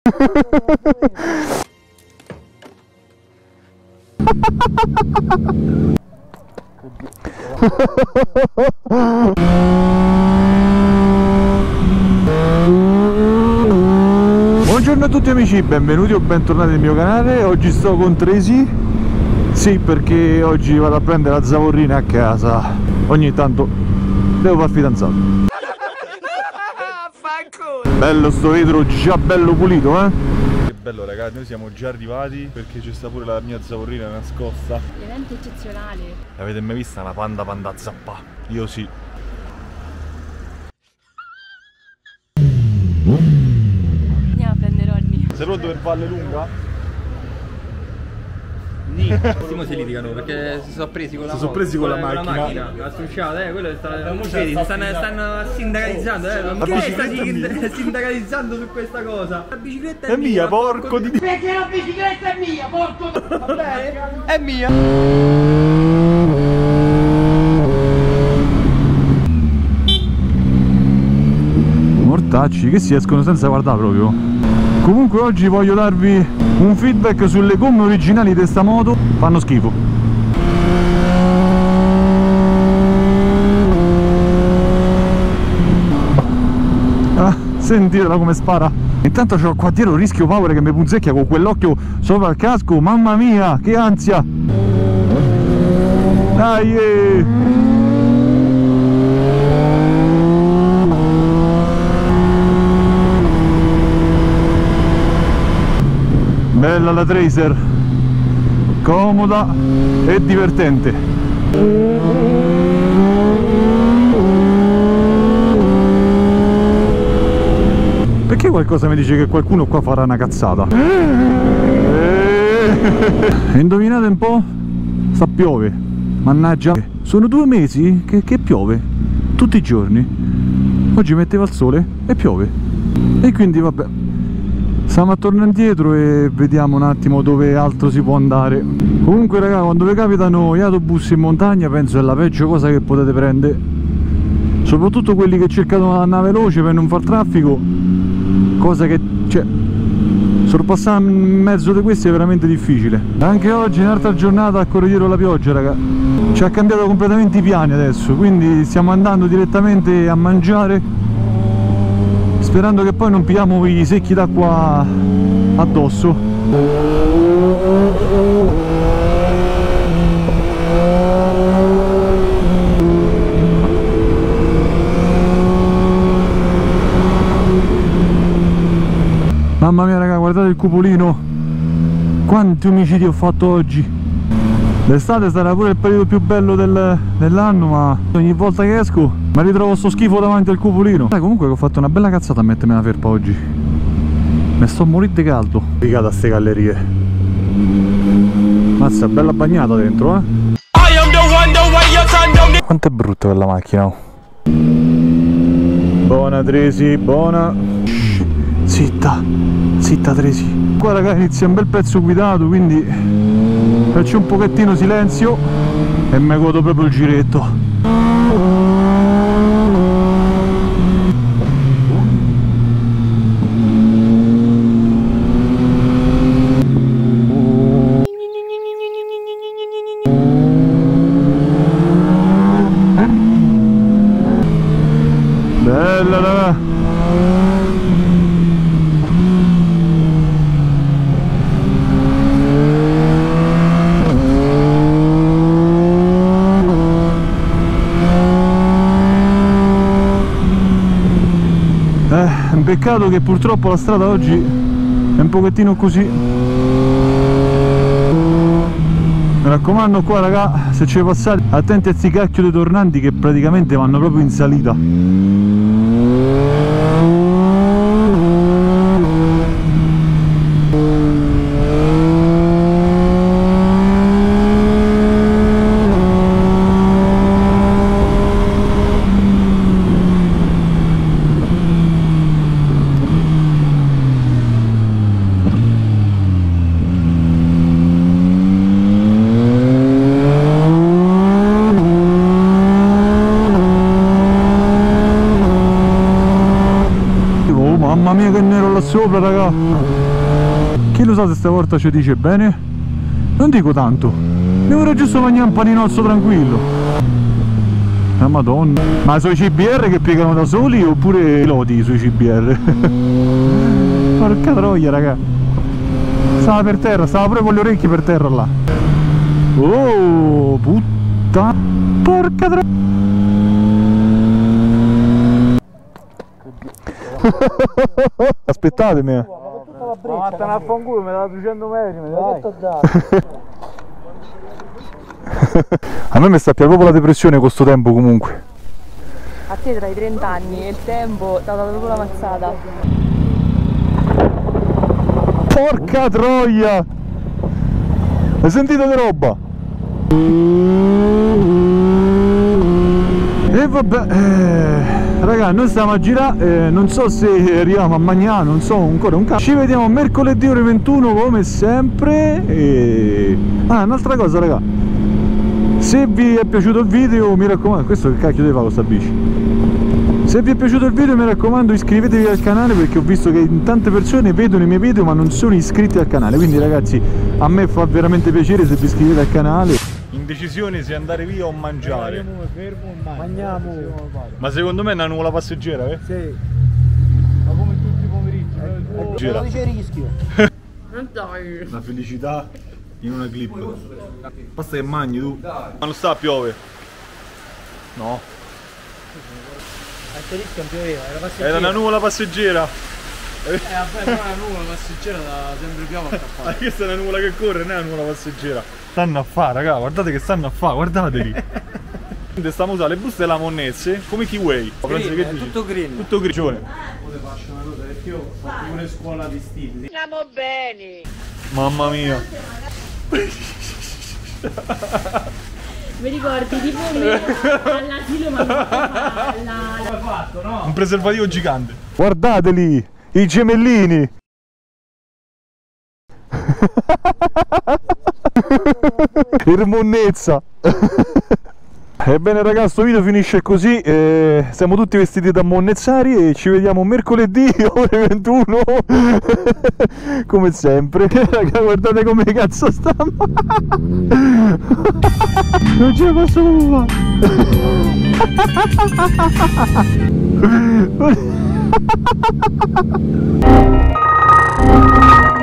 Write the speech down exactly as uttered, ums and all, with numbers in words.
Buongiorno a tutti amici, benvenuti o bentornati nel mio canale. Oggi sto con Tracy. Sì, perché oggi vado a prendere la zavorrina a casa. Ogni tanto devo far fidanzato. Bello sto vetro, già bello pulito, eh? Che bello ragazzi, noi siamo già arrivati perché c'è sta pure la mia zavorrina nascosta. Evento eccezionale. L'avete mai vista una panda panda zappa? Io sì. Andiamo a prendere Ronny. Sei pronto per Valle Lunga? Simo si litigano perché si sono presi con la, si sono presi con la, con la macchina. macchina. La strusciata, eh, quello sta. Vedi, stanno, stanno sindacalizzando, eh. Ma che sta sindacalizzando su questa cosa? La bicicletta è, è mia, mia, porco di. Perché la bicicletta è mia, porco! Va bene? È mia! Mortacci che si escono senza guardare proprio. Comunque oggi voglio darvi un feedback sulle gomme originali di sta moto. Fanno schifo. Ah, sentitela come spara. Intanto c'ho qua dietro il rischio power che mi punzecchia con quell'occhio sopra il casco. Mamma mia, che ansia. Dai, eh. Bella la Tracer, comoda e divertente. Perché qualcosa mi dice che qualcuno qua farà una cazzata? E indovinate un po'? Sta piove, mannaggia. Sono due mesi che, che piove, tutti i giorni. Oggi metteva il sole e piove. E quindi vabbè. Stiamo a tornare indietro e vediamo un attimo dove altro si può andare. Comunque raga, quando vi capitano gli autobus in montagna penso è la peggio cosa che potete prendere. Soprattutto quelli che cercano la nave veloce per non far traffico. Cosa che, cioè, sorpassare in mezzo di questi è veramente difficile. Anche oggi, un'altra giornata a corriere la pioggia raga. Ci ha cambiato completamente i piani adesso, quindi stiamo andando direttamente a mangiare, sperando che poi non pigliamo i secchi d'acqua addosso. Mamma mia raga, guardate il cupolino. Quanti omicidi ho fatto oggi. L'estate sarà pure il periodo più bello del, dell'anno, ma ogni volta che esco mi ritrovo sto schifo davanti al cupolino. Dai, comunque che ho fatto una bella cazzata a mettermi la felpa oggi. Mi sto morendo di caldo. Picata a ste gallerie. Mazza, è bella bagnata dentro, eh. Quanto è brutta quella macchina. Buona Tracy, buona. Shh, zitta, zitta Tracy. Qua raga inizia un bel pezzo guidato, quindi faccio un pochettino silenzio e mi godo proprio il giretto. Bella raga. Eh, un peccato che purtroppo la strada oggi è un pochettino così. Mi raccomando qua raga, se ci passate attenti a sti cacchio dei tornanti che praticamente vanno proprio in salita. Mamma mia che nero là sopra raga. Chi lo sa se stavolta ci dice bene? Non dico tanto, mi vorrei giusto mangiare un paninozzo tranquillo. La madonna. Ma sui C B R che piegano da soli oppure piloti sui C B R? Porca troia, raga. Stava per terra, stava pure con le orecchie per terra là. Oh, puttana. Porca troia. Aspettatemi. Ma vattene a fanculo, mi dà duecento metri, mi dai. A me mi sta più proprio la depressione con sto tempo comunque. A te tra i trenta anni e il tempo ti ha dato proprio la mazzata. Porca troia! Hai sentito che roba? E vabbè, eh, raga, noi stiamo a girare, eh, non so se arriviamo a mangiare, non so ancora un cazzo. Ci vediamo mercoledì ore ventuno come sempre. E... ah, un'altra cosa, raga, se vi è piaciuto il video, mi raccomando, questo che cacchio deve fare con sta bici? Se vi è piaciuto il video mi raccomando iscrivetevi al canale, perché ho visto che tante persone vedono i miei video ma non sono iscritti al canale, quindi ragazzi a me fa veramente piacere se vi iscrivete al canale. Indecisione se andare via o mangiare. Mangiamo. Ma secondo me è una nuvola passeggera, eh? Sì. Ma come tutti i pomeriggi. Gira. Non c'è rischio. Non dai. La felicità in una clip. Basta che mangi tu. Ma non sta a piove. No. Anche rischio non pioveva, era passeggera. Era una nuvola passeggera. Eh vabbè, però la nuvola passeggera da sempre piove a Ma questa è una nuvola che corre, non è una nuvola passeggera. Stanno a fare, raga, guardate che stanno a fare, guardateli. Stiamo usando le buste della monnezze come Kiwi. Green, che è tutto green. Tutto grigione. Ora faccio una cosa perché io ho fatto pure scuola di stili. Stiamo bene. Mamma mia. Mi ricordi tipo me all'asilo ma non l'ha fatto, no? Un preservativo gigante. Guardateli, i gemellini. Il monnezza. Ebbene ragazzi, questo video finisce così, eh, siamo tutti vestiti da monnezzari e ci vediamo mercoledì ore ventuno come sempre. Raga, guardate come cazzo stiamo. Non ce la posso fare.